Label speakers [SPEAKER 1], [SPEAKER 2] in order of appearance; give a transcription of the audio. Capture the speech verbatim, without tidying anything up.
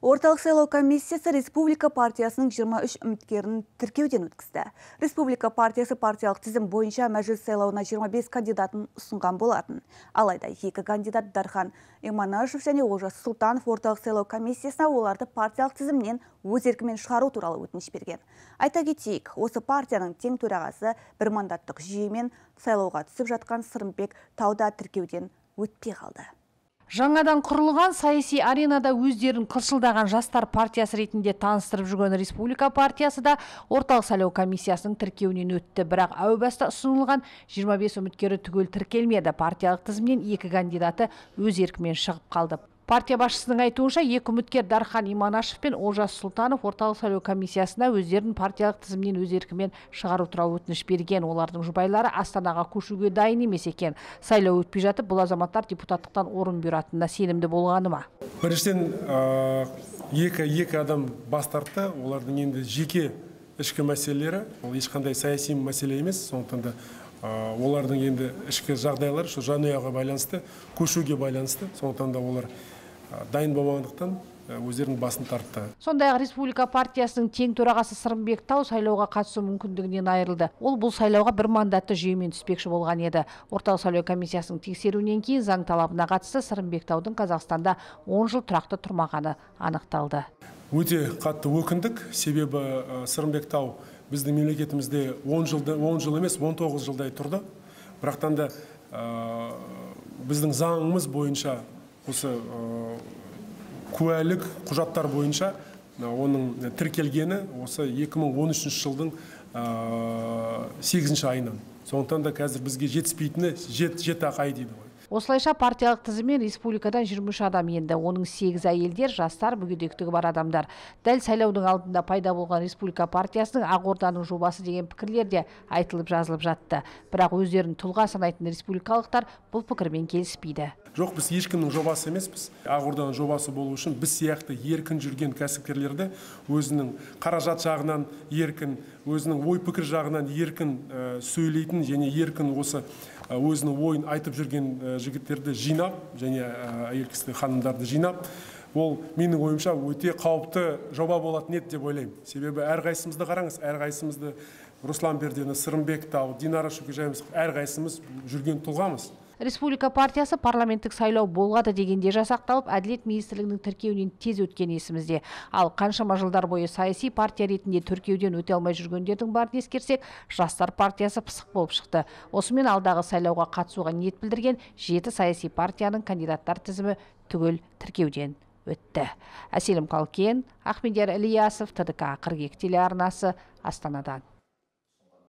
[SPEAKER 1] Орталық сайлау комиссиясы Республика партиясының жиырма үш үміткерін тіркеуден өткізді. Республика партиясы партиялық тізім бойынша мәжіліс сайлауына жиырма бес кандидатын ұсынған болатын. Алайда екі кандидат Дархан Иманашев және Олжас Сұлтанов орталық сайлау комиссиясына оларды партиялық тізімнен өз еркімен шығару туралы өтініш берген. Айта кетейік, осы партияның тең төрағасы бір мандаттық жүйемен сайлауға түсіп жатқан Сырымбек Тауда тіркеуден өтпей қалды.
[SPEAKER 2] Жаңадан құрылған саяси аренада өздерін қылшылдаған жастар партиясы ретінде таныстырып жүрген Республика партиясы да орталық сайлау комиссиясының тіркеуінен өтті. Бірақ әу баста ұсынылған жиырма бес үміткері түгел тіркелмеді. Партиялық тізімнен екі кандидаты өз еркімен шығып қалды. Партия басшысының айтуынша, екі үміткер Дархан Иманашев пен Олжас Сұлтанов орталық сайлау комиссиясына өздерін партиялық тізімнен өз еркімен шығару туралы өтініш берген. Олардың жұбайлары Астанаға көшуге дайын емес екен. Сайлау өтпей жатып, бұл азаматтар депутаттықтан орын беретініне сенімді болғаны ма?
[SPEAKER 3] Біріншіден, екі екі адам бас тартты. Олардың енді жеке ішкі мәселелері, ол ешқандай саяси мәселе емес. Сондықтан да олардың енді ішкі жағдайлары сол жанұяға байланысты, көшуге байланысты. Сондықтан да олар дайын болмағандықтан өздерінің басын тартты.
[SPEAKER 2] Сондай-ақ Республика партиясының тең төрағасы Сырымбек Тау сайлауға қатысу мүмкіндігінен айырылды. Ол бұл сайлауға бір мандатты жүйемен түспекші болған еді. Орталық сайлау комиссиясының тексеруінен кейін заң талабына қатысты Сырымбек Таудың Қазақстанда он жыл тұрақты тұрмағаны анықталды.
[SPEAKER 3] Өте қатты өкіндік, себебі Сырымбек Тау біздің мемлекетімізде он жыл емес, он тоғыз жылдай тұрды. Бірақтан да біздің заңымыз бойынша осы куәлік құжаттар бойынша оның тіркелгені осы екі мың он үшінші жылдың сегізінші айынан. Сондықтан да қазір бізге жетіспейтіні жеті-ақ ай дейді ғой.
[SPEAKER 2] Осылайша партиялық тізіммен республикадан жиырма үш адам енді. Оның сегіз әйелдер, жастар, мүгедектігі бар адамдар. Дәл сайлаудың алдында пайда болған Республика партиясының Ақорданың жобасы деген пікірлер де айтылып жазылып жатты. Бірақ өздерін тұлға санайтын республикалықтар бұл пікірмен келіспейді.
[SPEAKER 3] Жоқ, біз ешкімнің жобасы емеспіз. Ақорданың жобасы болу үшін біз сияқты еркін жүрген кәсіпкерлерді өзінің қаражат жағынан еркін, өзінің ой пікір жағынан еркін сөйлейтін және еркін осы өзінің ойын айтып жүрген жігіттерді жинап және әйел кісі ханымдарды жинап, ол менің ойымша өте қауіпті жоба болатын еді деп ойлаймын. Себебі әрқайсымызды қараңыз, әрқайсымызды Руслан Бердені, Сырымбек Тау, Динара Шүкежаевымыз әрқайсымыз жүрген тұлғамыз.
[SPEAKER 2] Республика партиясы парламенттік сайлау болғады дегенде жасақталып, әділет министрлігінің тіркеуінен тез өткен есімізде. Ал қаншама жылдар бойы саяси партия ретінде тіркеуден өте алмай жүргендердің барын ескерсек, жастар партиясы пысық болып шықты. Осымен алдағы сайлауға қатысуға ниет білдірген жеті саяси партияның кандидаттар тізімі түгел тіркеуден өтті. Әселім Қалкен, Ахмедияр Ілиясов, Т Д К қырық екі телеарнасы, Астанадан.